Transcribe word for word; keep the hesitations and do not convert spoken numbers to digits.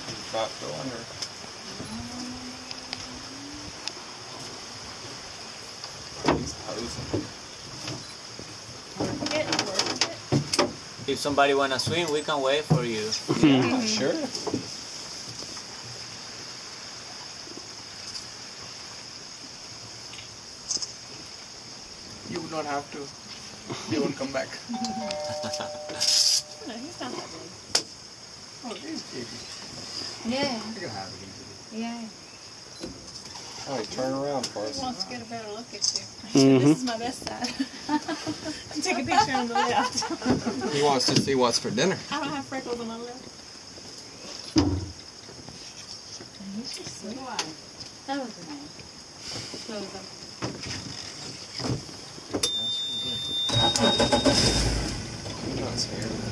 Fat going or? He's posing. Work it, work it. If somebody wanna swim, we can wait for you. Yeah, sure. You would not have to. They won't come back. No, he's not that big. Oh, he's baby. Yeah, You can have it easily. yeah. All right, turn around for He us. wants to get a better look at you. Mhm. This is my best side. Take a picture on the left. He wants to see what's for dinner. I don't have freckles on my left. He's just sweet. That was nice. So the I'm not scared.